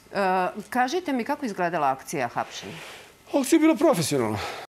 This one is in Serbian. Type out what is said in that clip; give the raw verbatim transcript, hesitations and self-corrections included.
Kažite mi kako izgledala akcija hapšenja? Akcija je bila profesionalna.